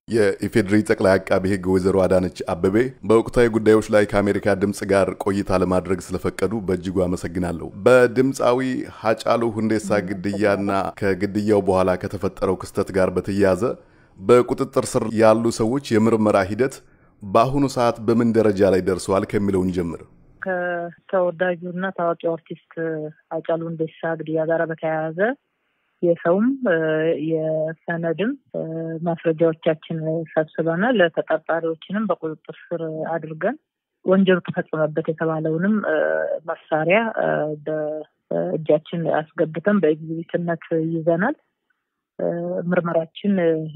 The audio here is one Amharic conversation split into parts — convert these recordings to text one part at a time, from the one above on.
የኢፌድሪ ጠቅላይ አቃቤ ሕግ ወይዘሮ አዳነች አበቤ በወቅታዊ ጉዳዮች ላይ ከአሜሪካ ድምጽ ጋር ቆይታ ለማድረግ ስለፈቀዱ በእጅጉ አመሰግናለሁ። በድምጻዊ ሃጫሉ ሁንዴሳ ግድያና ከግድያው በኋላ ከተፈጠረው ክስተት ጋር በተያያዘ በቁጥጥር ስር ያሉ ሰዎች የምርመራ ሂደት በአሁኑ ሰዓት በምን ደረጃ ላይ ደርሷል ከሚለውን ጀምር። ከተወዳጁና ታዋቂው አርቲስት ሃጫሉ ሁንዴሳ ግድያ ጋር በተያያዘ የሰውም የሰነድም ማስረጃዎቻችን ሰብስበናል። ለተጠርጣሪዎችንም በቁጥጥር ስር አድርገን ወንጀሉ ተፈጸመበት የተባለውንም መሳሪያ በእጃችን አስገብተን በኤግዚቢትነት ይዘናል። ምርመራችን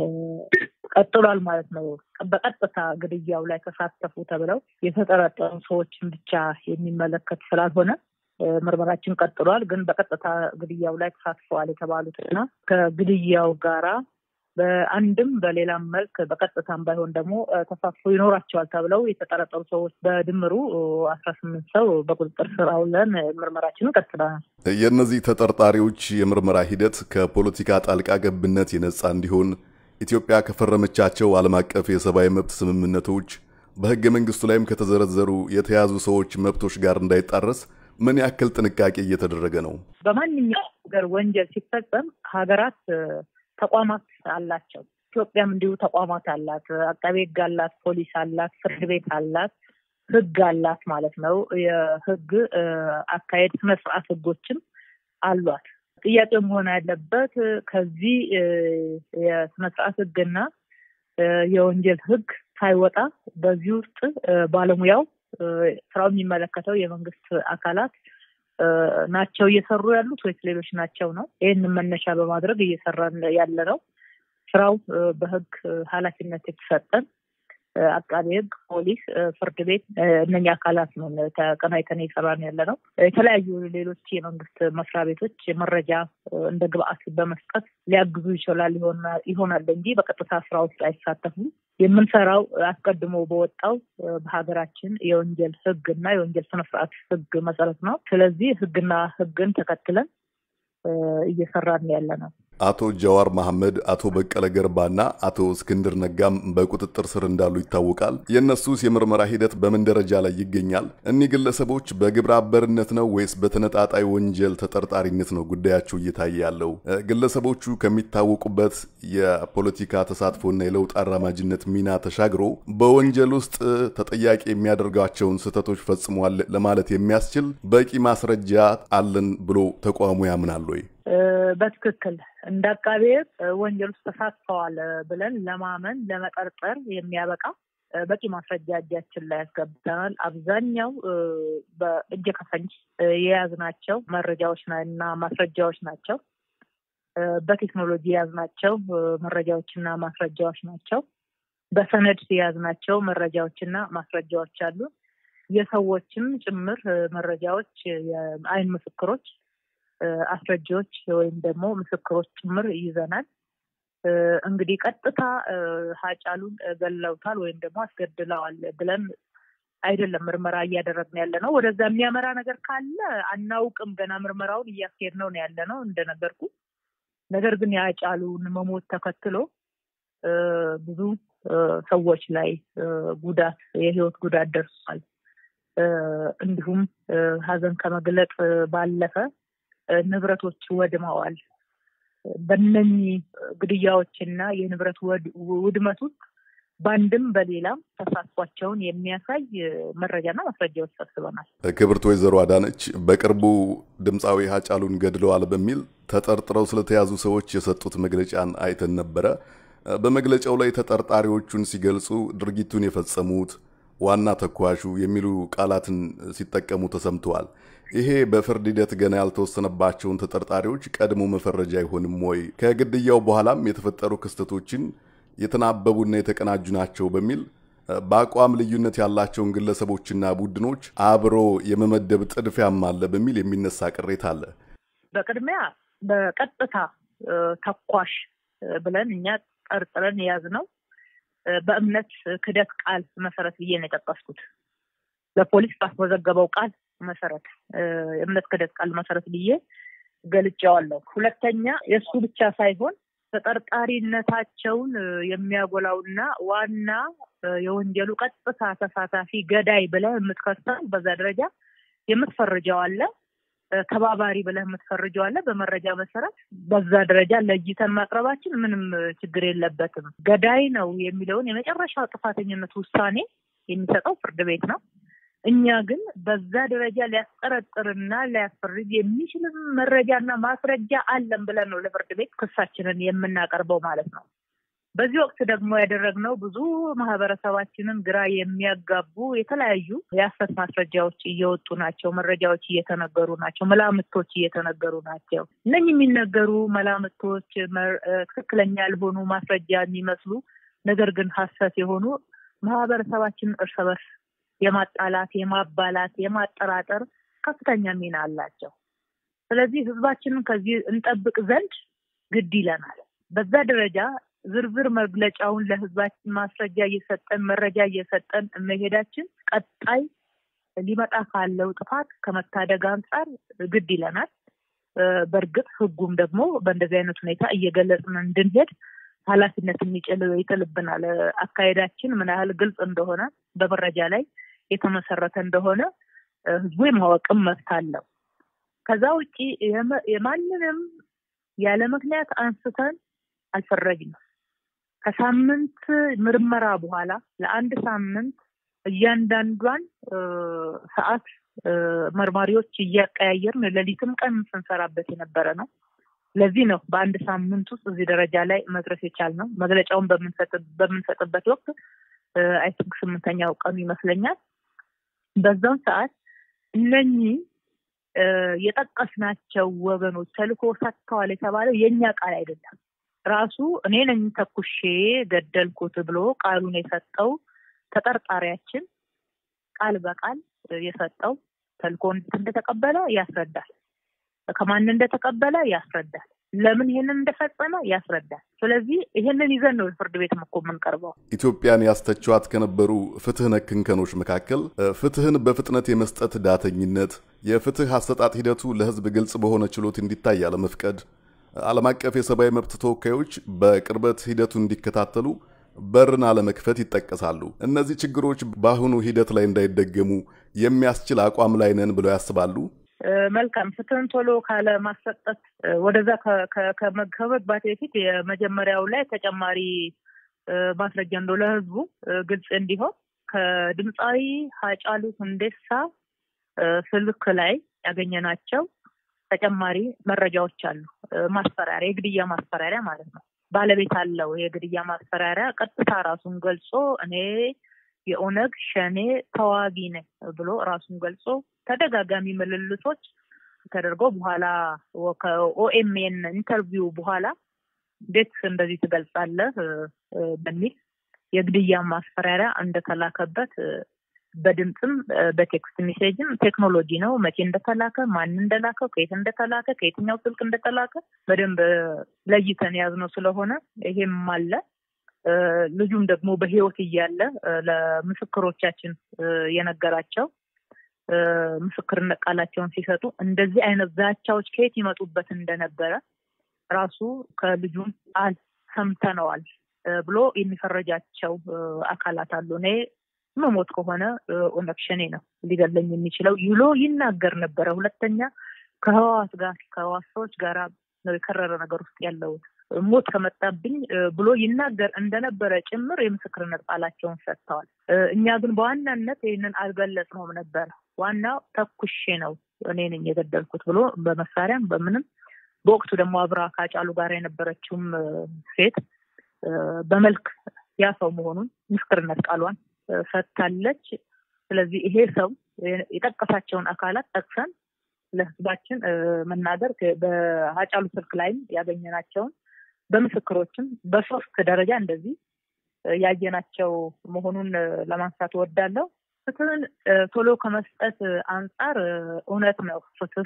ቀጥሏል ማለት ነው። በቀጥታ ግድያው ላይ ተሳተፉ ተብለው የተጠረጠሩ ሰዎችን ብቻ የሚመለከት ስላልሆነ ምርመራችን ቀጥሏል። ግን በቀጥታ ግድያው ላይ ተሳትፈዋል የተባሉትና ከግድያው ጋራ በአንድም በሌላም መልክ በቀጥታም ባይሆን ደግሞ ተሳትፎ ይኖራቸዋል ተብለው የተጠረጠሩ ሰዎች በድምሩ 18 ሰው በቁጥጥር ስር አውለን ምርመራችንን ቀጥለናል። የእነዚህ ተጠርጣሪዎች የምርመራ ሂደት ከፖለቲካ ጣልቃ ገብነት የነጻ እንዲሆን ኢትዮጵያ ከፈረመቻቸው ዓለም አቀፍ የሰብአዊ መብት ስምምነቶች በሕገ መንግስቱ ላይም ከተዘረዘሩ የተያዙ ሰዎች መብቶች ጋር እንዳይጣረስ ምን ያክል ጥንቃቄ እየተደረገ ነው? በማንኛውም ሀገር ወንጀል ሲፈጸም ሀገራት ተቋማት አላቸው። ኢትዮጵያም እንዲሁ ተቋማት አላት። አቃቤ ሕግ አላት፣ ፖሊስ አላት፣ ፍርድ ቤት አላት፣ ሕግ አላት ማለት ነው። የሕግ አካሄድ ስነ ስርዓት ሕጎችም አሏት። ጥያቄው መሆን ያለበት ከዚህ የስነ ስርዓት ሕግና የወንጀል ሕግ ሳይወጣ በዚህ ውስጥ ባለሙያው ስራው የሚመለከተው የመንግስት አካላት ናቸው እየሰሩ ያሉት ወይስ ሌሎች ናቸው ነው? ይህን መነሻ በማድረግ እየሰራን ያለ ነው። ስራው በህግ ኃላፊነት የተሰጠን አቃቤ ሕግ፣ ፖሊስ፣ ፍርድ ቤት እነኛ አካላት ነው ተቀናይተን እየሰራን ያለ ነው። የተለያዩ ሌሎች የመንግስት መስሪያ ቤቶች መረጃ እንደ ግብአት በመስጠት ሊያግዙ ይሆናል እንጂ በቀጥታ ስራ ውስጥ አይሳተፉም። የምንሰራው አስቀድሞ በወጣው በሀገራችን የወንጀል ሕግና የወንጀል ስነ ስርዓት ሕግ መሰረት ነው። ስለዚህ ሕግና ሕግን ተከትለን እየሰራን ያለ ነው። አቶ ጀዋር መሐመድ፣ አቶ በቀለ ገርባና አቶ እስክንድር ነጋም በቁጥጥር ስር እንዳሉ ይታወቃል። የእነሱስ የምርመራ ሂደት በምን ደረጃ ላይ ይገኛል? እኒህ ግለሰቦች በግብረ አበርነት ነው ወይስ በተነጣጣይ ወንጀል ተጠርጣሪነት ነው ጉዳያቸው እየታየ ያለው? ግለሰቦቹ ከሚታወቁበት የፖለቲካ ተሳትፎና የለውጥ አራማጅነት ሚና ተሻግሮ በወንጀል ውስጥ ተጠያቂ የሚያደርጋቸውን ስህተቶች ፈጽሟል ለማለት የሚያስችል በቂ ማስረጃ አለን ብሎ ተቋሙ ያምናል ወይ? በትክክል እንደ አቃቤ ወንጀል ውስጥ ተሳትፈዋል ብለን ለማመን ለመጠርጠር የሚያበቃ በቂ ማስረጃ እጃችን ላይ ያስገብተናል። አብዛኛው በእጅ ከፈንጅ የያዝናቸው መረጃዎች እና ማስረጃዎች ናቸው። በቴክኖሎጂ የያዝናቸው መረጃዎችና ማስረጃዎች ናቸው። በሰነድ የያዝናቸው መረጃዎችና ማስረጃዎች አሉ። የሰዎችም ጭምር መረጃዎች፣ የአይን ምስክሮች፣ አስረጃዎች ወይም ደግሞ ምስክሮች ጭምር ይዘናል። እንግዲህ ቀጥታ ሃጫሉን ገለውታል ወይም ደግሞ አስገድለዋል ብለን አይደለም ምርመራ እያደረግን ያለ ነው። ወደዛ የሚያመራ ነገር ካለ አናውቅም። ገና ምርመራውን እያስኬድነው ነው ያለ ነው እንደነገርኩ። ነገር ግን የሃጫሉን መሞት ተከትሎ ብዙ ሰዎች ላይ የህይወት ጉዳት ደርሷል። እንዲሁም ሀዘን ከመግለጥ ባለፈ ንብረቶች ወድመዋል። በእነኚህ ግድያዎችና የንብረት ውድመት ውስጥ በአንድም በሌላም ተሳትፏቸውን የሚያሳይ መረጃና ማስረጃዎች ሰብስበናል። ክብርት ወይዘሮ አዳነች፣ በቅርቡ ድምጻዊ ሃጫሉን ገድለዋል በሚል ተጠርጥረው ስለተያዙ ሰዎች የሰጡት መግለጫን አይተን ነበረ። በመግለጫው ላይ ተጠርጣሪዎቹን ሲገልጹ ድርጊቱን የፈጸሙት ዋና ተኳሹ የሚሉ ቃላትን ሲጠቀሙ ተሰምተዋል። ይሄ በፍርድ ሂደት ገና ያልተወሰነባቸውን ተጠርጣሪዎች ቀድሞ መፈረጃ አይሆንም ወይ? ከግድያው በኋላም የተፈጠሩ ክስተቶችን የተናበቡና የተቀናጁ ናቸው በሚል በአቋም ልዩነት ያላቸውን ግለሰቦችና ቡድኖች አብሮ የመመደብ ጥድፊያም አለ በሚል የሚነሳ ቅሬታ አለ። በቅድሚያ በቀጥታ ተኳሽ ብለን እኛ ጠርጥረን የያዝነው በእምነት ክደት ቃል መሰረት ብዬ ነው የጠቀስኩት። ለፖሊስ ባስመዘገበው ቃል መሰረት እምነት ክደት ቃል መሰረት ብዬ ገልጫዋለሁ። ሁለተኛ የሱ ብቻ ሳይሆን ተጠርጣሪነታቸውን የሚያጎላውና ዋና የወንጀሉ ቀጥታ ተሳታፊ ገዳይ ብለህ የምትከሰው በዛ ደረጃ የምትፈርጀው አለ፣ ተባባሪ ብለህ የምትፈርጀው አለ። በመረጃ መሰረት በዛ ደረጃ ለይተን ማቅረባችን ምንም ችግር የለበትም። ገዳይ ነው የሚለውን የመጨረሻው ጥፋተኝነት ውሳኔ የሚሰጠው ፍርድ ቤት ነው። እኛ ግን በዛ ደረጃ ሊያስጠረጥርና ሊያስፈርጅ የሚችል መረጃና ማስረጃ አለን ብለን ነው ለፍርድ ቤት ክሳችንን የምናቀርበው ማለት ነው። በዚህ ወቅት ደግሞ ያደረግነው ብዙ ማህበረሰባችንን ግራ የሚያጋቡ የተለያዩ የሐሰት ማስረጃዎች እየወጡ ናቸው፣ መረጃዎች እየተነገሩ ናቸው፣ መላምቶች እየተነገሩ ናቸው። እነዚህ የሚነገሩ መላምቶች ትክክለኛ ያልሆኑ ማስረጃ የሚመስሉ ነገር ግን ሐሰት የሆኑ ማህበረሰባችንን እርስ በርስ የማጣላት፣ የማባላት፣ የማጠራጠር ከፍተኛ ሚና አላቸው። ስለዚህ ህዝባችንን ከዚህ እንጠብቅ ዘንድ ግድ ይለናል። በዛ ደረጃ ዝርዝር መግለጫውን ለህዝባችን ማስረጃ እየሰጠን መረጃ እየሰጠን መሄዳችን ቀጣይ ሊመጣ ካለው ጥፋት ከመታደግ አንጻር ግድ ይለናል። በእርግጥ ህጉም ደግሞ በእንደዚህ አይነት ሁኔታ እየገለጽን እንድንሄድ ኃላፊነት ይጥልብናል። አካሄዳችን ምን ያህል ግልጽ እንደሆነ በመረጃ ላይ የተመሰረተ እንደሆነ ህዝቡ የማወቅም መብት አለው። ከዛ ውጪ የማንንም ያለ ምክንያት አንስተን አልፈረጅንም። ከሳምንት ምርመራ በኋላ ለአንድ ሳምንት እያንዳንዷን ሰዓት መርማሪዎች እያቀያየርን ሌሊትም ቀን ስንሰራበት የነበረ ነው። ለዚህ ነው በአንድ ሳምንት ውስጥ እዚህ ደረጃ ላይ መድረስ የቻልነው። መግለጫውን በምንሰጥበት ወቅት አይ ቲንክ 8ኛው ቀኑ ይመስለኛል። በዛው ሰዓት እነኚህ የጠቀስናቸው ወገኖች ተልኮ ሰጥተዋል የተባለው የኛ ቃል አይደለም። ራሱ እኔ ነኝ ተኩሼ ገደልኩት ብሎ ቃሉን የሰጠው ተጠርጣሪያችን ቃል በቃል የሰጠው ተልኮ እንደተቀበለ ያስረዳል። ከማን እንደተቀበለ ያስረዳል። ለምን ይሄንን እንደፈጸመ ያስረዳል። ስለዚህ ይሄንን ይዘን ነው ፍርድ ቤት የምንቀርበው። ኢትዮጵያን ያስተቸዋት ከነበሩ ፍትህ ነክ እንከኖች መካከል ፍትህን በፍጥነት የመስጠት ዳተኝነት፣ የፍትህ አሰጣጥ ሂደቱ ለህዝብ ግልጽ በሆነ ችሎት እንዲታይ ያለመፍቀድ፣ ዓለም አቀፍ የሰብአዊ መብት ተወካዮች በቅርበት ሂደቱን እንዲከታተሉ በርን አለመክፈት ይጠቀሳሉ። እነዚህ ችግሮች በአሁኑ ሂደት ላይ እንዳይደገሙ የሚያስችል አቋም ላይ ነን ብለው ያስባሉ? መልካም። ፍትህን ቶሎ ካለ ማሰጠት ወደዛ ከመግባት በፊት የመጀመሪያው ላይ ተጨማሪ ማስረጃ እንደው ለህዝቡ ግልጽ እንዲሆን ከድምጻዊ ሃጫሉ ሁንዴሳ ስልክ ላይ ያገኘናቸው ተጨማሪ መረጃዎች አሉ። ማስፈራሪያ፣ የግድያ ማስፈራሪያ ማለት ነው። ባለቤት አለው የግድያ ማስፈራሪያ። ቀጥታ ራሱን ገልጾ እኔ የኦነግ ሸኔ ተዋጊ ነኝ ብሎ ራሱን ገልጾ ተደጋጋሚ ምልልሶች ተደርጎ በኋላ ከኦኤምኤን ኢንተርቪው በኋላ እንዴት እንደዚህ ትገልጻለህ በሚል የግድያ ማስፈራሪያ እንደተላከበት በድምጽም በቴክስት ሜሴጅም ቴክኖሎጂ ነው። መቼ እንደተላከ፣ ማን እንደላከው፣ ከየት እንደተላከ፣ ከየትኛው ስልክ እንደተላከ በደንብ ለይተን ያዝነው ስለሆነ ይሄም አለ። ልጁም ደግሞ በህይወት እያለ ለምስክሮቻችን የነገራቸው ምስክርነት ቃላቸውን ሲሰጡ እንደዚህ አይነት ዛቻዎች ከየት ይመጡበት እንደነበረ ራሱ ከልጁም ሰምተነዋል ብሎ የሚፈረጃቸው አካላት አሉ። እኔ መሞት ከሆነ ኦነግ ሸኔ ነው ሊገለኝ የሚችለው ይሎ ይናገር ነበረ። ሁለተኛ ከህዋስ ሰዎች ጋር ነው የከረረ ነገር ውስጥ ያለው ሞት ከመጣብኝ ብሎ ይናገር እንደነበረ ጭምር የምስክርነት ቃላቸውን ሰጥተዋል። እኛ ግን በዋናነት ይሄንን አልገለጽነውም ነበር። ዋናው ተኩሼ ነው እኔ ነኝ የገደልኩት ብሎ በመሳሪያም በምንም በወቅቱ ደግሞ አብራ ካጫሉ ጋር የነበረችውም ሴት በመልክ ያሰው መሆኑን ምስክርነት ቃሏን ሰጥታለች። ስለዚህ ይሄ ሰው የጠቀሳቸውን አካላት ጠቅሰን ለህዝባችን መናገር በሃጫሉ ስልክ ላይ ያገኘናቸውን በምስክሮችም በሶስት ደረጃ እንደዚህ ያየናቸው መሆኑን ለማንሳት ወዳለው ፍትህን ቶሎ ከመስጠት አንጻር እውነት ነው። ፍትህ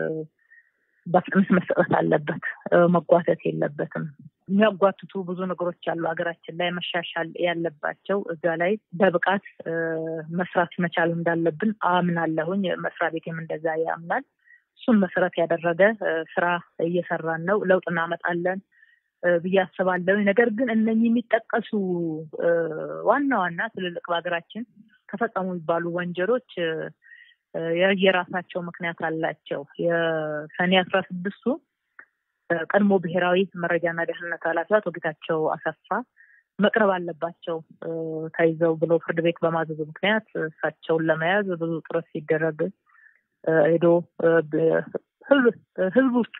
በፍጥነት መስጠት አለበት፣ መጓተት የለበትም። የሚያጓትቱ ብዙ ነገሮች አሉ ሀገራችን ላይ መሻሻል ያለባቸው። እዛ ላይ በብቃት መስራት መቻል እንዳለብን አምናለሁኝ። መስሪያ ቤቴም እንደዛ ያምናል። እሱን መሰረት ያደረገ ስራ እየሰራን ነው። ለውጥ እናመጣለን፣ ብያስባለሁ። ነገር ግን እነኚህ የሚጠቀሱ ዋና ትልልቅ በሀገራችን ተፈጸሙ የሚባሉ ወንጀሎች የራሳቸው ምክንያት አላቸው። የሰኔ 16ቱ ቀድሞ ብሔራዊ መረጃና ደህንነት ኃላፊ አቶ ጌታቸው አሰፋ መቅረብ አለባቸው ተይዘው ብሎ ፍርድ ቤት በማዘዙ ምክንያት እሳቸውን ለመያዝ ብዙ ጥረት ሲደረግ ሄዶ ህዝብ ውስጥ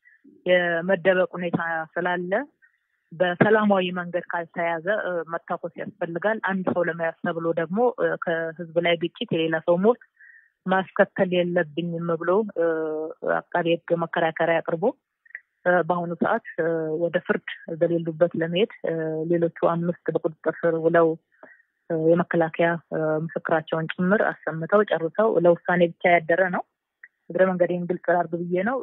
የመደበቅ ሁኔታ ስላለ በሰላማዊ መንገድ ካልተያዘ መታኮስ ያስፈልጋል። አንድ ሰው ለመያዝ ተብሎ ደግሞ ከህዝብ ላይ ግጭት የሌላ ሰው ሞት ማስከተል የለብኝም ብሎ አቃቤ ሕግ መከራከሪያ አቅርቦ በአሁኑ ሰዓት ወደ ፍርድ በሌሉበት ለመሄድ ሌሎቹ 5 በቁጥጥር ስር ውለው የመከላከያ ምስክራቸውን ጭምር አሰምተው ጨርሰው ለውሳኔ ብቻ ያደረ ነው። እግረ መንገዴን ግልጽ አድርግ ብዬ ነው።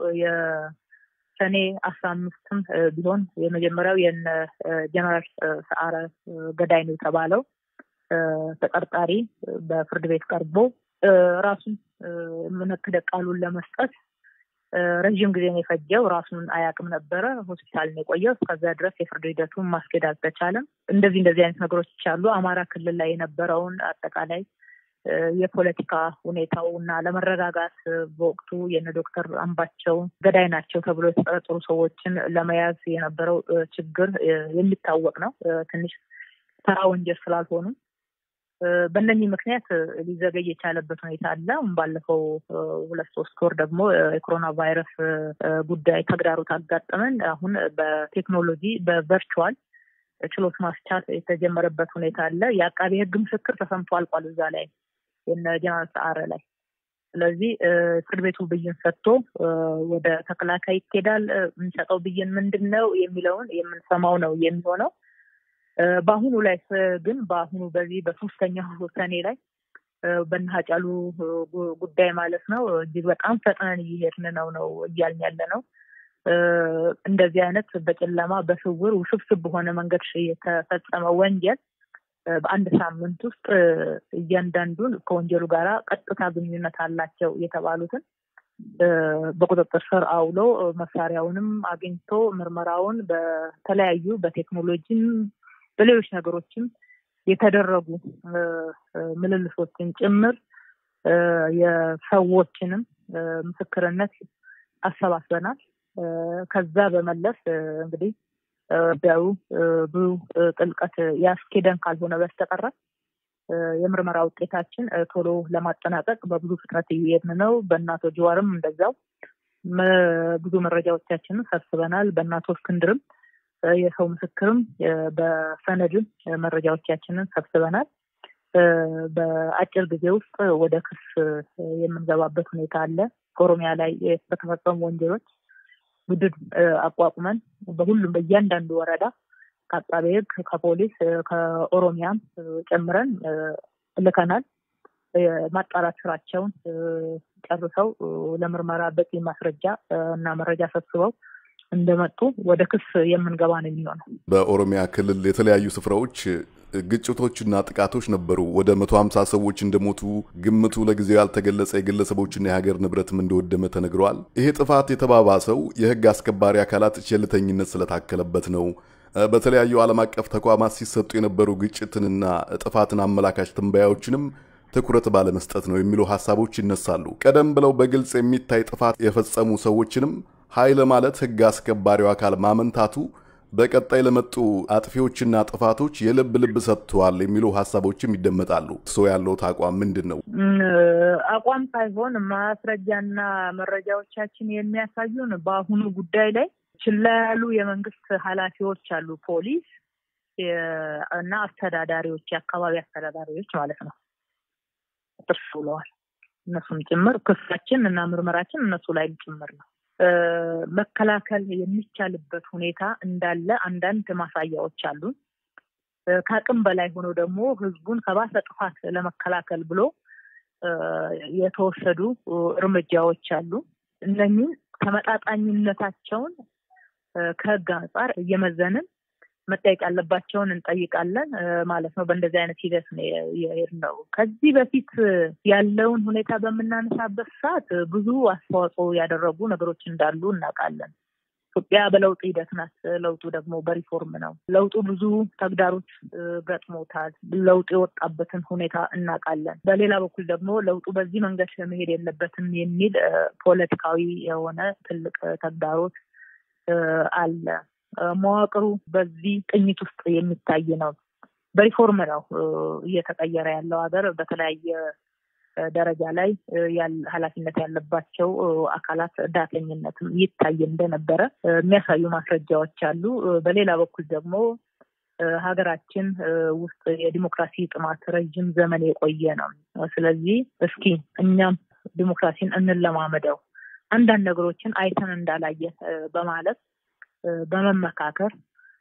የሰኔ 15ም ቢሆን የመጀመሪያው የነ ጀነራል ሰዓረ ገዳይ ነው የተባለው ተጠርጣሪ በፍርድ ቤት ቀርቦ ራሱን ምንክደ ቃሉን ለመስጠት ረጅም ጊዜ ነው የፈጀው። ራሱን አያውቅም ነበረ። ሆስፒታል ነው የቆየው። እስከዛ ድረስ የፍርድ ሂደቱን ማስኬድ አልተቻለም። እንደዚህ አይነት ነገሮች አሉ። አማራ ክልል ላይ የነበረውን አጠቃላይ የፖለቲካ ሁኔታው እና ለመረጋጋት በወቅቱ የነ ዶክተር አምባቸው ገዳይ ናቸው ተብሎ የተጠረጠሩ ሰዎችን ለመያዝ የነበረው ችግር የሚታወቅ ነው። ትንሽ ተራ ወንጀል ስላልሆኑ በእነኚህ ምክንያት ሊዘገይ የቻለበት ሁኔታ አለ። ባለፈው 2-3 ወር ደግሞ የኮሮና ቫይረስ ጉዳይ ተግዳሮት አጋጠመን። አሁን በቴክኖሎጂ በቨርቹዋል ችሎት ማስቻል የተጀመረበት ሁኔታ አለ። የአቃቤ ሕግ ምስክር ተሰምቶ አልቋል እዛ ላይ የነ ጀነራል ሰዓረ ላይ። ስለዚህ ፍርድ ቤቱ ብይን ሰጥቶ ወደ ተከላካይ ይሄዳል። የሚሰጠው ብይን ምንድነው የሚለውን የምንሰማው ነው የሚሆነው። በአሁኑ ላይ ግን በዚህ በ3ኛው ሰኔ ላይ በእናጫሉ ጉዳይ ማለት ነው እጅግ በጣም ፈጥነን እየሄድን ነው እያልን ያለ ነው። እንደዚህ አይነት በጨለማ በስውር ውስብስብ በሆነ መንገድ የተፈጸመ ወንጀል በአንድ ሳምንት ውስጥ እያንዳንዱን ከወንጀሉ ጋራ ቀጥታ ግንኙነት አላቸው የተባሉትን በቁጥጥር ስር አውሎ መሳሪያውንም አግኝቶ ምርመራውን በተለያዩ በቴክኖሎጂም በሌሎች ነገሮችም የተደረጉ ምልልሶችን ጭምር የሰዎችንም ምስክርነት አሰባስበናል። ከዛ በመለስ እንግዲህ ዳው ብዙ ጥልቀት ያስኬደን ካልሆነ በስተቀር የምርመራ ውጤታችን ቶሎ ለማጠናቀቅ በብዙ ፍጥነት እየሄድን ነው። በእናቶ ጀዋርም እንደዛው ብዙ መረጃዎቻችንን ሰብስበናል። በእናቶ እስክንድርም የሰው ምስክርም በሰነድ መረጃዎቻችንን ሰብስበናል። በአጭር ጊዜ ውስጥ ወደ ክስ የምንገባበት ሁኔታ አለ። ኦሮሚያ ላይ የተፈጸሙ ወንጀሎች ቡድን አቋቁመን በሁሉም በእያንዳንዱ ወረዳ ከአቃቤ ሕግ ከፖሊስ ከኦሮሚያም ጨምረን ልከናል። ማጣራት ስራቸውን ጨርሰው ለምርመራ በቂ ማስረጃ እና መረጃ ሰብስበው እንደመጡ ወደ ክስ የምንገባ ነው የሚሆነው። በኦሮሚያ ክልል የተለያዩ ስፍራዎች ግጭቶችና ጥቃቶች ነበሩ። ወደ 150 ሰዎች እንደሞቱ ግምቱ ለጊዜው ያልተገለጸ የግለሰቦችና የሀገር ንብረትም እንደወደመ ተነግሯል። ይሄ ጥፋት የተባባሰው የህግ አስከባሪ አካላት ቸልተኝነት ስለታከለበት ነው። በተለያዩ ዓለም አቀፍ ተቋማት ሲሰጡ የነበሩ ግጭትንና ጥፋትን አመላካች ትንበያዎችንም ትኩረት ባለመስጠት ነው የሚሉ ሐሳቦች ይነሳሉ። ቀደም ብለው በግልጽ የሚታይ ጥፋት የፈጸሙ ሰዎችንም ኃይል ማለት ህግ አስከባሪው አካል ማመንታቱ በቀጣይ ለመጡ አጥፊዎችና ጥፋቶች የልብ ሰጥቷል የሚሉ ሐሳቦችም ይደመጣሉ። ሰው ያለው አቋም ምንድነው? አቋም ሳይሆን ማስረጃና መረጃዎቻችን የሚያሳዩን በአሁኑ ጉዳይ ላይ ችላ ያሉ የመንግስት ኃላፊዎች አሉ። ፖሊስ እና አስተዳዳሪዎች፣ የአካባቢ አስተዳዳሪዎች ማለት ነው ተሰውለዋል። እነሱም ጭምር ክሳችን እና ምርመራችን እነሱ ላይ ጭምር ነው። መከላከል የሚቻልበት ሁኔታ እንዳለ አንዳንድ ማሳያዎች አሉ። ከአቅም በላይ ሆኖ ደግሞ ህዝቡን ከባሰ ጥፋት ለመከላከል ብሎ የተወሰዱ እርምጃዎች አሉ። እነኚህ ተመጣጣኝነታቸውን ከህግ አንጻር እየመዘንን መጠየቅ ያለባቸውን እንጠይቃለን ማለት ነው። በእንደዚህ አይነት ሂደት ነው። ከዚህ በፊት ያለውን ሁኔታ በምናነሳበት ሰዓት ብዙ አስተዋጽኦ ያደረጉ ነገሮች እንዳሉ እናውቃለን። ኢትዮጵያ በለውጥ ሂደት ናት። ለውጡ ደግሞ በሪፎርም ነው። ለውጡ ብዙ ተግዳሮት ገጥሞታል። ለውጡ የወጣበትን ሁኔታ እናውቃለን። በሌላ በኩል ደግሞ ለውጡ በዚህ መንገድ መሄድ የለበትም የሚል ፖለቲካዊ የሆነ ትልቅ ተግዳሮት አለ። መዋቅሩ በዚህ ቅኝት ውስጥ የሚታይ ነው። በሪፎርም ነው እየተቀየረ ያለው ሀገር በተለያየ ደረጃ ላይ ኃላፊነት ያለባቸው አካላት ዳተኝነትም ይታይ እንደነበረ የሚያሳዩ ማስረጃዎች አሉ። በሌላ በኩል ደግሞ ሀገራችን ውስጥ የዲሞክራሲ ጥማት ረጅም ዘመን የቆየ ነው። ስለዚህ እስኪ እኛም ዲሞክራሲን እንለማመደው፣ አንዳንድ ነገሮችን አይተን እንዳላየ በማለት በመመካከር፣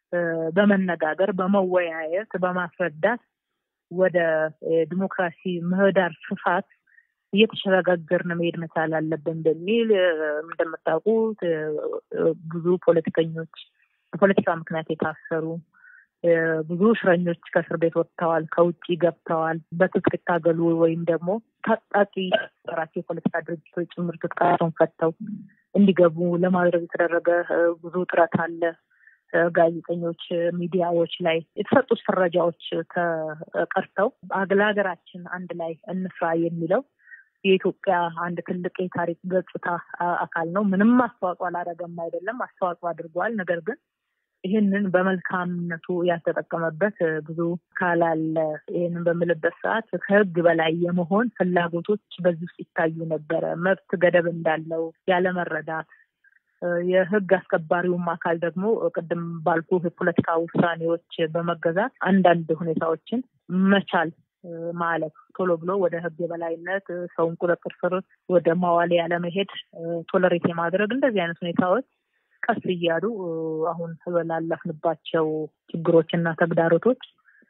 በመነጋገር፣ በመወያየት፣ በማስረዳት ወደ ዲሞክራሲ ምህዳር ስፋት እየተሸጋገርን መሄድ መቻል አለብን በሚል እንደምታውቁት ብዙ ፖለቲከኞች በፖለቲካ ምክንያት የታሰሩ ብዙ እስረኞች ከእስር ቤት ወጥተዋል፣ ከውጭ ገብተዋል። በትጥቅ ታገሉ ወይም ደግሞ ታጣቂ ራሱ የፖለቲካ ድርጅቶች ጭምር ትጥቃቸውን ፈተው እንዲገቡ ለማድረግ የተደረገ ብዙ ጥረት አለ። ጋዜጠኞች፣ ሚዲያዎች ላይ የተሰጡት ፍረጃዎች ተቀርተው ለሀገራችን አንድ ላይ እንስራ የሚለው የኢትዮጵያ አንድ ትልቅ የታሪክ ገጽታ አካል ነው። ምንም አስተዋጽኦ አላደረገም አይደለም፣ አስተዋጽኦ አድርጓል። ነገር ግን ይህንን በመልካምነቱ ያልተጠቀመበት ብዙ ካላለ። ይህንን በምልበት ሰዓት ከህግ በላይ የመሆን ፍላጎቶች በዚህ ውስጥ ይታዩ ነበረ። መብት ገደብ እንዳለው ያለመረዳት፣ የህግ አስከባሪውም አካል ደግሞ ቅድም ባልኩ የፖለቲካ ውሳኔዎች በመገዛት አንዳንድ ሁኔታዎችን መቻል ማለት ቶሎ ብሎ ወደ ህግ የበላይነት ሰውን ቁጥጥር ስር ወደ ማዋል ያለመሄድ፣ ቶለሬት የማድረግ እንደዚህ አይነት ሁኔታዎች ቀስ እያሉ አሁን ላለፍንባቸው ችግሮችና ተግዳሮቶች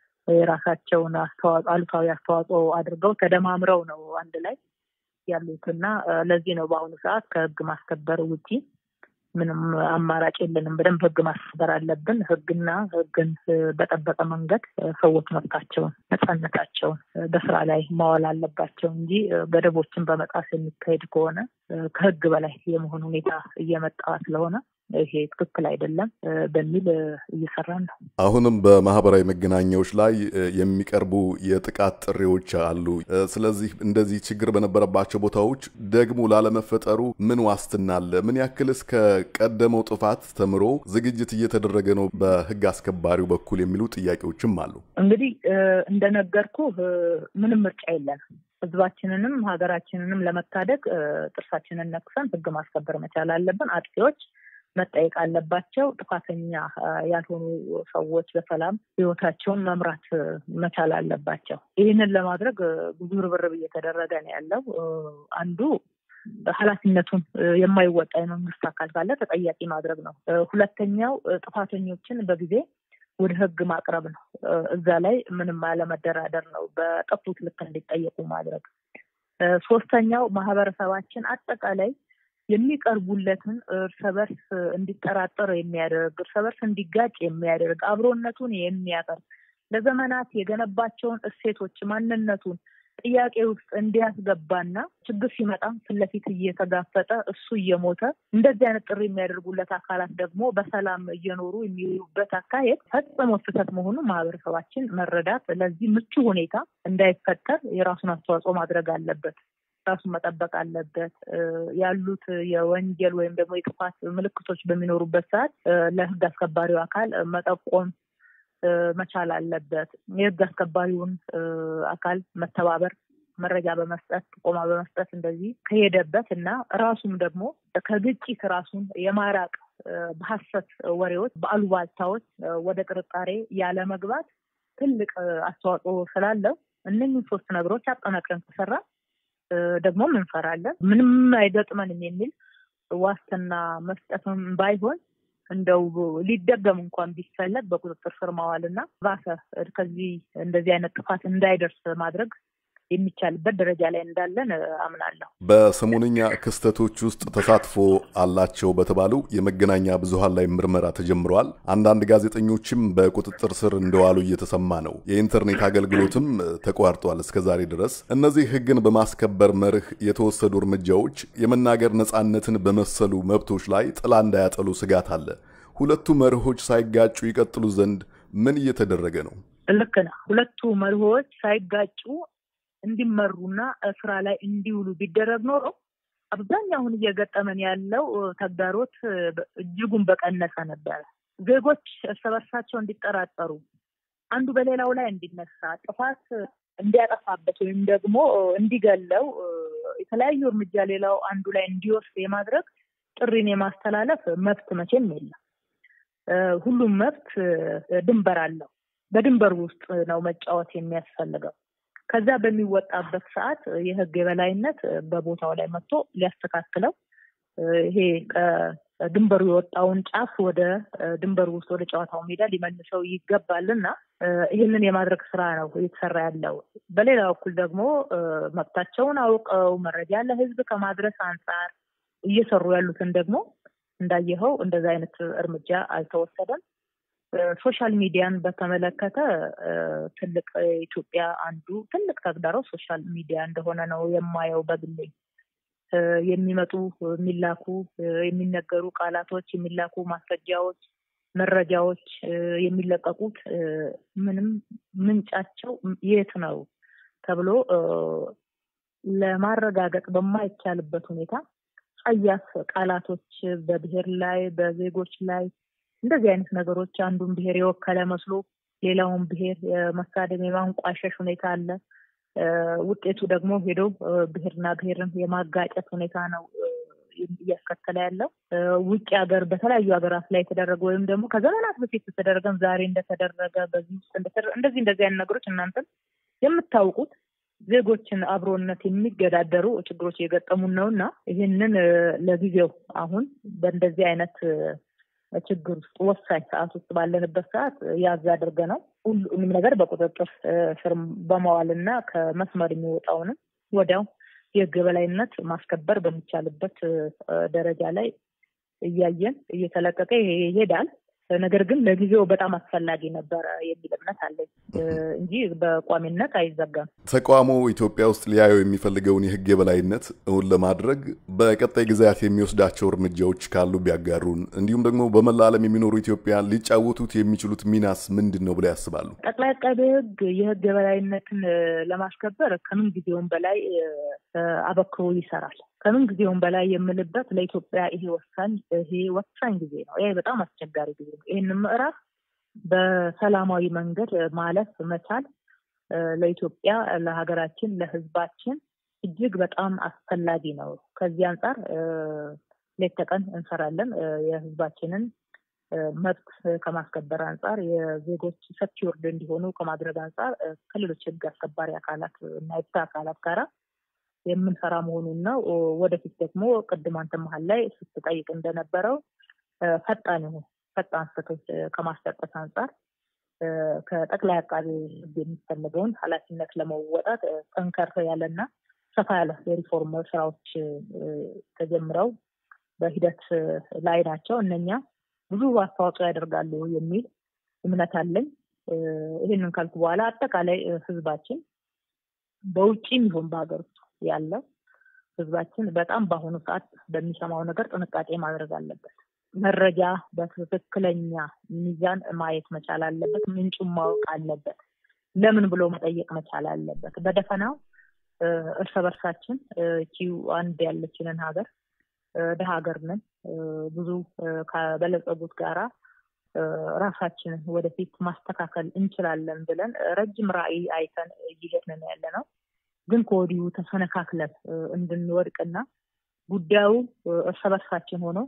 የራሳቸውን አሉታዊ አስተዋጽኦ አድርገው ተደማምረው ነው አንድ ላይ ያሉትና ለዚህ ነው በአሁኑ ሰዓት ከህግ ማስከበር ውጪ ምንም አማራጭ የለንም። በደንብ ህግ ማስከበር አለብን። ህግን በጠበቀ መንገድ ሰዎች መብታቸውን፣ ነፃነታቸውን በስራ ላይ ማዋል አለባቸው እንጂ ገደቦችን በመጣስ የሚካሄድ ከሆነ ከህግ በላይ የመሆን ሁኔታ እየመጣ ስለሆነ ይሄ ትክክል አይደለም በሚል እየሰራን ነው። አሁንም በማህበራዊ መገናኛዎች ላይ የሚቀርቡ የጥቃት ጥሪዎች አሉ። ስለዚህ እንደዚህ ችግር በነበረባቸው ቦታዎች ደግሞ ላለመፈጠሩ ምን ዋስትና አለ? ምን ያክል እስከ ቀደመው ጥፋት ተምሮ ዝግጅት እየተደረገ ነው በህግ አስከባሪው በኩል የሚሉ ጥያቄዎችም አሉ። እንግዲህ እንደነገርኩ ምንም ምርጫ የለንም። ህዝባችንንም ሀገራችንንም ለመታደግ ጥርሳችንን ነክሰን ህግ ማስከበር መቻል አለብን። አጥፊዎች መጠየቅ አለባቸው። ጥፋተኛ ያልሆኑ ሰዎች በሰላም ህይወታቸውን መምራት መቻል አለባቸው። ይህንን ለማድረግ ብዙ ርብርብ እየተደረገ ነው ያለው። አንዱ ኃላፊነቱን የማይወጣ የመንግስት አካል ካለ ተጠያቂ ማድረግ ነው። ሁለተኛው ጥፋተኞችን በጊዜ ወደ ህግ ማቅረብ ነው። እዛ ላይ ምንም ያለመደራደር ነው። በጠፉት ልክ እንዲጠየቁ ማድረግ። ሶስተኛው ማህበረሰባችን አጠቃላይ የሚቀርቡለትን እርስ በርስ እንዲጠራጠር የሚያደርግ፣ እርስ በርስ እንዲጋጭ የሚያደርግ፣ አብሮነቱን የሚያፈርስ፣ ለዘመናት የገነባቸውን እሴቶች ማንነቱን ጥያቄ ውስጥ እንዲያስገባና ችግር ሲመጣ ፊት ለፊት እየተጋፈጠ እሱ እየሞተ እንደዚህ አይነት ጥሪ የሚያደርጉለት አካላት ደግሞ በሰላም እየኖሩ የሚውሉበት አካሄድ ፈጽሞ ስህተት መሆኑን ማህበረሰባችን መረዳት፣ ለዚህ ምቹ ሁኔታ እንዳይፈጠር የራሱን አስተዋጽኦ ማድረግ አለበት። ራሱን መጠበቅ አለበት። ያሉት የወንጀል ወይም ደግሞ የጥፋት ምልክቶች በሚኖሩበት ሰዓት ለህግ አስከባሪው አካል መጠቆም መቻል አለበት። የህግ አስከባሪውን አካል መተባበር፣ መረጃ በመስጠት ጥቆማ በመስጠት እንደዚህ ከሄደበት እና ራሱም ደግሞ ከግጭት ራሱን የማራቅ በሐሰት ወሬዎች፣ በአሉባልታዎች ወደ ጥርጣሬ ያለ መግባት ትልቅ አስተዋጽኦ ስላለው እነኚህ ሶስት ነገሮች አጠናክረን ከሰራ ደግሞ እንፈራለን። ምንም አይገጥመንም የሚል ዋስትና መስጠትም ባይሆን እንደው ሊደገም እንኳን ቢፈለግ በቁጥጥር ስር ማዋልና ባሰ ከዚህ እንደዚህ አይነት ጥፋት እንዳይደርስ ማድረግ የሚቻልበት ደረጃ ላይ እንዳለን አምናለሁ። በሰሞነኛ ክስተቶች ውስጥ ተሳትፎ አላቸው በተባሉ የመገናኛ ብዙሃን ላይ ምርመራ ተጀምሯል። አንዳንድ ጋዜጠኞችም በቁጥጥር ስር እንደዋሉ እየተሰማ ነው። የኢንተርኔት አገልግሎትም ተቋርጧል እስከዛሬ ድረስ። እነዚህ ሕግን በማስከበር መርህ የተወሰዱ እርምጃዎች የመናገር ነጻነትን በመሰሉ መብቶች ላይ ጥላ እንዳያጠሉ ስጋት አለ። ሁለቱ መርሆች ሳይጋጩ ይቀጥሉ ዘንድ ምን እየተደረገ ነው? ልክ ነው። ሁለቱ መርሆች ሳይጋጩ እንዲመሩና ስራ ላይ እንዲውሉ ቢደረግ ኖሮ አብዛኛውን እየገጠመን ያለው ተግዳሮት እጅጉን በቀነሰ ነበር። ዜጎች እርስ በርሳቸው እንዲጠራጠሩ፣ አንዱ በሌላው ላይ እንዲነሳ፣ ጥፋት እንዲያጠፋበት ወይም ደግሞ እንዲገለው የተለያዩ እርምጃ ሌላው አንዱ ላይ እንዲወስድ የማድረግ ጥሪን የማስተላለፍ መብት መቼም የለም። ሁሉም መብት ድንበር አለው። በድንበር ውስጥ ነው መጫወት የሚያስፈልገው። ከዛ በሚወጣበት ሰዓት የህግ የበላይነት በቦታው ላይ መጥቶ ሊያስተካክለው ይሄ ድንበሩ የወጣውን ጫፍ ወደ ድንበሩ ውስጥ ወደ ጨዋታው ሜዳ ሊመልሰው ይገባልና ይህንን የማድረግ ስራ ነው እየተሰራ ያለው። በሌላ በኩል ደግሞ መብታቸውን አውቀው መረጃ ለህዝብ ከማድረስ አንጻር እየሰሩ ያሉትን ደግሞ እንዳየኸው እንደዛ አይነት እርምጃ አልተወሰደም። ሶሻል ሚዲያን በተመለከተ ትልቅ ኢትዮጵያ አንዱ ትልቅ ተግዳሮት ሶሻል ሚዲያ እንደሆነ ነው የማየው በግሌ። የሚመጡ የሚላኩ የሚነገሩ ቃላቶች፣ የሚላኩ ማስረጃዎች፣ መረጃዎች የሚለቀቁት ምንም ምንጫቸው የት ነው ተብሎ ለማረጋገጥ በማይቻልበት ሁኔታ ጸያፍ ቃላቶች በብሔር ላይ በዜጎች ላይ እንደዚህ አይነት ነገሮች አንዱን ብሔር የወከለ መስሎ ሌላውን ብሔር የመሳደብ የማንቋሸሽ ሁኔታ አለ። ውጤቱ ደግሞ ሄዶ ብሔርና ብሔርን የማጋጨት ሁኔታ ነው እያስከተለ ያለው። ውጭ ሀገር በተለያዩ ሀገራት ላይ የተደረገ ወይም ደግሞ ከዘመናት በፊት የተደረገም ዛሬ እንደተደረገ በዚህ ውስጥ እንደዚህ አይነት ነገሮች እናንተም የምታውቁት ዜጎችን አብሮነት የሚገዳደሩ ችግሮች እየገጠሙን ነውና ይህንን ለጊዜው አሁን በእንደዚህ አይነት ችግር ውስጥ ወሳኝ ሰዓት ውስጥ ባለንበት ሰዓት ያዝ አድርገናል። ሁሉም ነገር በቁጥጥር ስር በመዋልና ከመስመር የሚወጣውንም ወዲያው የህግ የበላይነት ማስከበር በሚቻልበት ደረጃ ላይ እያየን እየተለቀቀ ይሄዳል። ነገር ግን ለጊዜው በጣም አስፈላጊ ነበር የሚል እምነት አለኝ እንጂ በቋሚነት አይዘጋም። ተቋሙ ኢትዮጵያ ውስጥ ሊያዩ የሚፈልገውን የህግ የበላይነት እውን ለማድረግ በቀጣይ ጊዜያት የሚወስዳቸው እርምጃዎች ካሉ ቢያጋሩን፣ እንዲሁም ደግሞ በመላ ዓለም የሚኖሩ ኢትዮጵያን ሊጫወቱት የሚችሉት ሚናስ ምንድን ነው ብለው ያስባሉ? ጠቅላይ አቃቤ ህግ የህግ የበላይነትን ለማስከበር ከምን ጊዜውም በላይ አበክሮ ይሰራል። ከምን ጊዜውም በላይ የምልበት ለኢትዮጵያ ይሄ ወሳኝ ጊዜ ነው። ይሄ በጣም አስቸጋሪ ጊዜ ነው። ይህንን ምዕራፍ በሰላማዊ መንገድ ማለፍ መቻል ለኢትዮጵያ፣ ለሀገራችን፣ ለህዝባችን እጅግ በጣም አስፈላጊ ነው። ከዚህ አንጻር ሌት ተቀን እንሰራለን። የህዝባችንን መብት ከማስከበር አንጻር፣ የዜጎች ሰኪውርድ እንዲሆኑ ከማድረግ አንጻር ከሌሎች ህግ አስከባሪ አካላት እና የፍትህ አካላት ጋራ የምንሰራ መሆኑን ነው። ወደፊት ደግሞ ቅድም አንተ መሀል ላይ ስትጠይቅ እንደነበረው ፈጣን ፍትህ ከማስጠቀስ አንጻር ከጠቅላይ አቃቤ ህግ የሚፈልገውን ኃላፊነት ለመወጣት ጠንከር ያለና ሰፋ ያለ የሪፎርም ስራዎች ተጀምረው በሂደት ላይ ናቸው። እነኛ ብዙ አስተዋጽኦ ያደርጋሉ የሚል እምነት አለኝ። ይህንን ካልኩ በኋላ አጠቃላይ ህዝባችን በውጭም ይሁን በሀገር ውስጥ ያለው ህዝባችን በጣም በአሁኑ ሰዓት በሚሰማው ነገር ጥንቃቄ ማድረግ አለበት። መረጃ በትክክለኛ ሚዛን ማየት መቻል አለበት። ምንጩን ማወቅ አለበት። ለምን ብሎ መጠየቅ መቻል አለበት። በደፈናው እርስ በርሳችን አንድ ያለችንን ሀገር ደሃ ሀገር ነን፣ ብዙ ከበለጸጉት ጋራ ራሳችንን ወደፊት ማስተካከል እንችላለን ብለን ረጅም ራዕይ አይተን እየሄድን ያለ ነው። ግን ከወዲሁ ተሰነካክለን እንድንወድቅና ጉዳዩ እርስ በርሳችን ሆኖ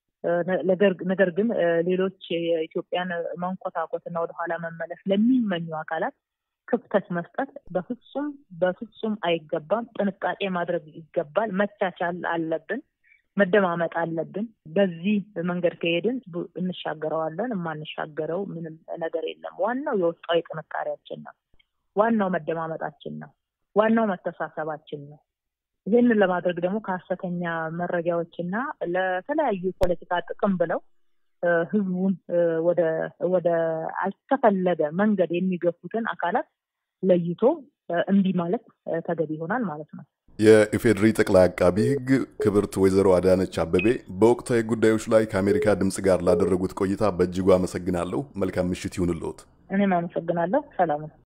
ነገር ግን ሌሎች የኢትዮጵያን መንኮታኮትና ወደኋላ መመለስ ለሚመኙ አካላት ክፍተት መስጠት በፍጹም አይገባም። ጥንቃቄ ማድረግ ይገባል። መቻቻል አለብን። መደማመጥ አለብን። በዚህ መንገድ ከሄድን እንሻገረዋለን። የማንሻገረው ምንም ነገር የለም። ዋናው የውስጣዊ ጥንካሬያችን ነው። ዋናው መደማመጣችን ነው። ዋናው መተሳሰባችን ነው። ይህንን ለማድረግ ደግሞ ከሐሰተኛ መረጃዎችና ለተለያዩ ፖለቲካ ጥቅም ብለው ህዝቡን ወደ አልተፈለገ መንገድ የሚገፉትን አካላት ለይቶ እንዲህ ማለት ተገቢ ይሆናል ማለት ነው። የኢፌድሪ ጠቅላይ አቃቢ ህግ ክብርት ወይዘሮ አዳነች አበቤ በወቅታዊ ጉዳዮች ላይ ከአሜሪካ ድምጽ ጋር ላደረጉት ቆይታ በእጅጉ አመሰግናለሁ። መልካም ምሽት ይሁንልዎት። እኔም አመሰግናለሁ። ሰላም።